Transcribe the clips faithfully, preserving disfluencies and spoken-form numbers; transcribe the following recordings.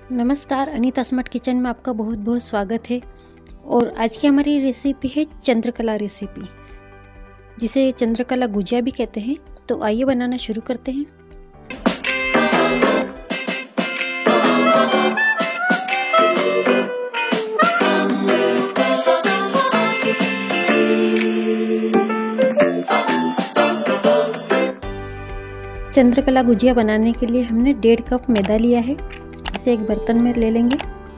नमस्कार, Anita smart kitchen में आपका बहुत बहुत स्वागत है। और आज की हमारी रेसिपी है चंद्रकला रेसिपी, जिसे चंद्रकला गुजिया भी कहते हैं। तो आइए बनाना शुरू करते हैं। चंद्रकला गुजिया बनाने के लिए हमने डेढ़ कप मैदा लिया है। इसे एक बर्तन में ले लेंगे।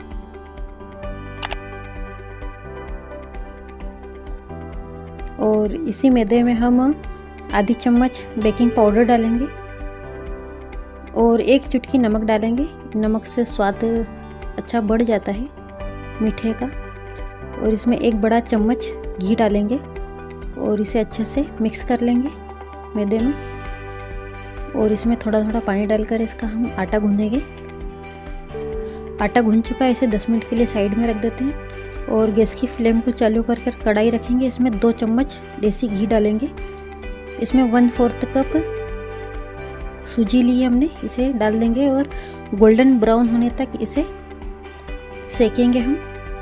और इसी मैदे में हम आधी चम्मच बेकिंग पाउडर डालेंगे और एक चुटकी नमक डालेंगे। नमक से स्वाद अच्छा बढ़ जाता है मीठे का। और इसमें एक बड़ा चम्मच घी डालेंगे और इसे अच्छे से मिक्स कर लेंगे मैदे में। और इसमें थोड़ा थोड़ा पानी डालकर इसका हम आटा गूंदेंगे। आटा गूंद चुका है, इसे दस मिनट के लिए साइड में रख देते हैं। और गैस की फ्लेम को चालू कर कर कढ़ाई रखेंगे। इसमें दो चम्मच देसी घी डालेंगे। इसमें वन फोर्थ कप सूजी ली है हमने, इसे डाल देंगे और गोल्डन ब्राउन होने तक इसे सेकेंगे हम।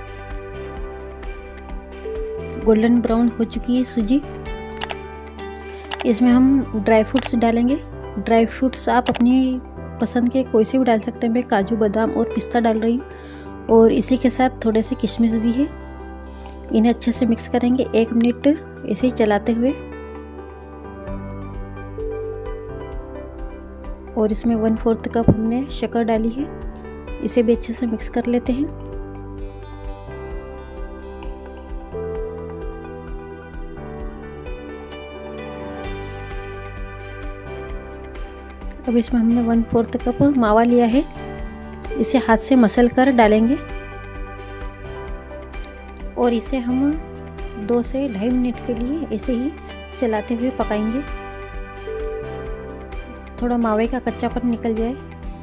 गोल्डन ब्राउन हो चुकी है सूजी। इसमें हम ड्राई फ्रूट्स डालेंगे। ड्राई फ्रूट्स आप अपनी पसंद के कोई से भी डाल सकते हैं। मैं काजू, बादाम और पिस्ता डाल रही हूँ। और इसी के साथ थोड़े से किशमिश भी है। इन्हें अच्छे से मिक्स करेंगे एक मिनट ऐसे ही चलाते हुए। और इसमें वन फोर्थ कप हमने शक्कर डाली है, इसे भी अच्छे से मिक्स कर लेते हैं। अब इसमें हमने वन फोर्थ कप मावा लिया है, इसे हाथ से मसल कर डालेंगे। और इसे हम दो से ढाई मिनट के लिए ऐसे ही चलाते हुए पकाएंगे, थोड़ा मावे का कच्चापन निकल जाए।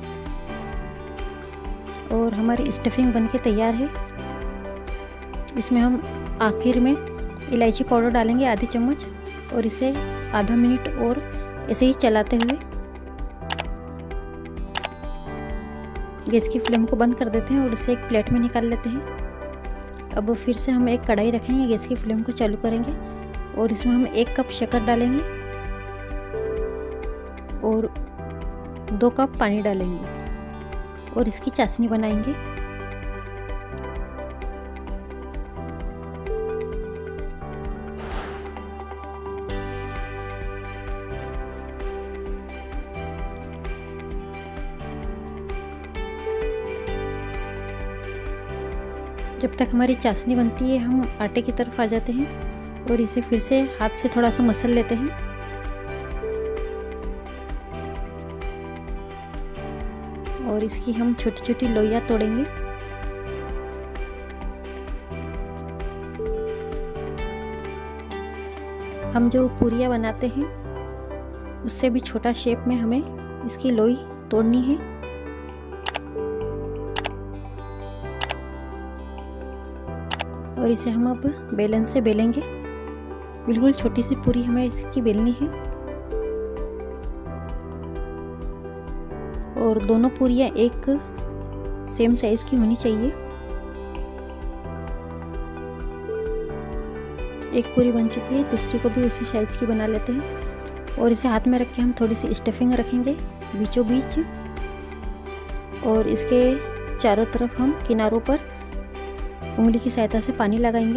और हमारी स्टफिंग बनके तैयार है। इसमें हम आखिर में इलायची पाउडर डालेंगे आधी चम्मच। और इसे आधा मिनट और ऐसे ही चलाते हुए गैस की फ्लेम को बंद कर देते हैं और इसे एक प्लेट में निकाल लेते हैं। अब फिर से हम एक कढ़ाई रखेंगे, गैस की फ्लेम को चालू करेंगे और इसमें हम एक कप शक्कर डालेंगे और दो कप पानी डालेंगे और इसकी चाशनी बनाएंगे। जब तक हमारी चाशनी बनती है हम आटे की तरफ आ जाते हैं और इसे फिर से हाथ से थोड़ा सा मसल लेते हैं। और इसकी हम छोटी छोटी लोइयां तोड़ेंगे। हम जो पूरियां बनाते हैं उससे भी छोटा शेप में हमें इसकी लोई तोड़नी है। और इसे हम अब बेलन से बेलेंगे। बिल्कुल छोटी सी पूरी हमें इसकी बेलनी है। और दोनों पूरियां एक सेम साइज की होनी चाहिए। एक पूरी बन चुकी है, दूसरी को भी उसी साइज की बना लेते हैं। और इसे हाथ में रख के हम थोड़ी सी स्टफिंग रखेंगे बीचों बीच। और इसके चारों तरफ हम किनारों पर उंगली की सहायता से पानी लगाएंगे।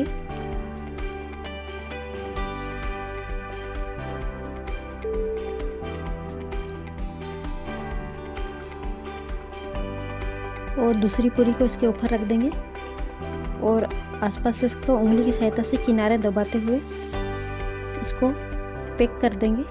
और दूसरी पूरी को इसके ऊपर रख देंगे और आसपास से इसको उंगली की सहायता से किनारे दबाते हुए इसको पैक कर देंगे।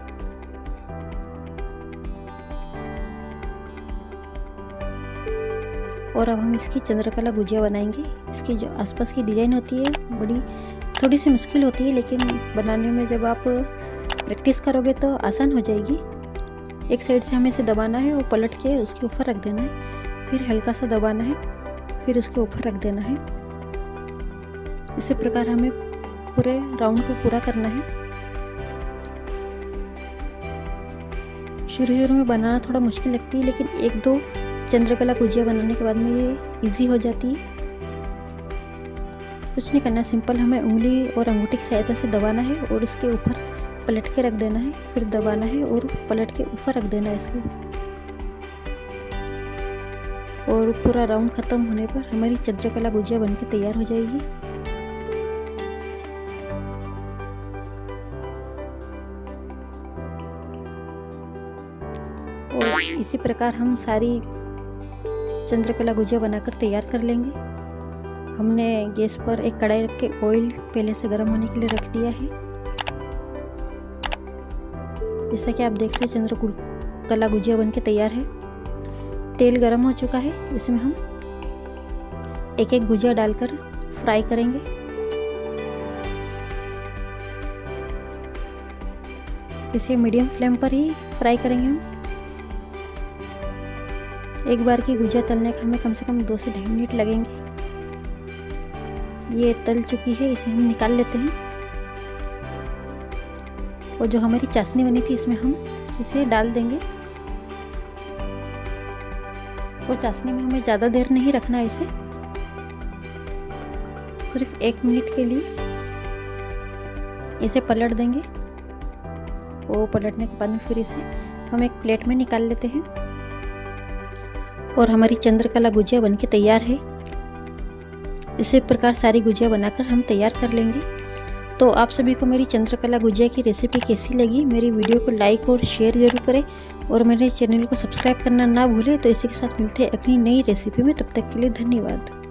और अब हम इसकी चंद्रकला गुजिया बनाएंगे। इसकी जो आसपास की डिज़ाइन होती है बड़ी थोड़ी सी मुश्किल होती है, लेकिन बनाने में जब आप प्रैक्टिस करोगे तो आसान हो जाएगी। एक साइड से हमें इसे दबाना है और पलट के उसके ऊपर रख देना है। फिर हल्का सा दबाना है, फिर उसके ऊपर रख देना है। इसी प्रकार हमें पूरे राउंड को पूरा करना है। शुरू शुरू में बनाना थोड़ा मुश्किल लगती है, लेकिन एक दो चंद्रकला गुजिया बनाने के बाद में ये इजी हो जाती है। कुछ नहीं करना, सिंपल हमें उंगली और अंगूठी की सहायता से दबाना है और उसके ऊपर पलट के रख देना है, फिर दबाना है और पलट के ऊपर रख देना है इसको। और पूरा राउंड ख़त्म होने पर हमारी चंद्रकला गुजिया बनके तैयार हो जाएगी। और इसी प्रकार हम सारी चंद्रकला गुजिया बनाकर तैयार कर लेंगे। हमने गैस पर एक कढ़ाई रख के ऑयल पहले से गर्म होने के लिए रख दिया है। जैसा कि आप देख रहे हैं चंद्रकला गुजिया बनके तैयार है। तेल गर्म हो चुका है, इसमें हम एक एक गुजिया डालकर फ्राई करेंगे। इसे मीडियम फ्लेम पर ही फ्राई करेंगे हम। एक बार की गुजिया तलने का हमें कम से कम दो से ढाई मिनट लगेंगे। ये तल चुकी है, इसे हम निकाल लेते हैं। और जो हमारी चाशनी बनी थी इसमें हम इसे डाल देंगे। और चाशनी में हमें ज़्यादा देर नहीं रखना है इसे, सिर्फ एक मिनट के लिए इसे पलट देंगे। और पलटने के बाद में फिर इसे हम एक प्लेट में निकाल लेते हैं। और हमारी चंद्रकला गुजिया बनके तैयार है। इसी प्रकार सारी गुजिया बनाकर हम तैयार कर लेंगे। तो आप सभी को मेरी चंद्रकला गुजिया की रेसिपी कैसी लगी? मेरी वीडियो को लाइक और शेयर जरूर करें और मेरे चैनल को सब्सक्राइब करना ना भूलें। तो इसी के साथ मिलते हैं अगली नई रेसिपी में, तब तक के लिए धन्यवाद।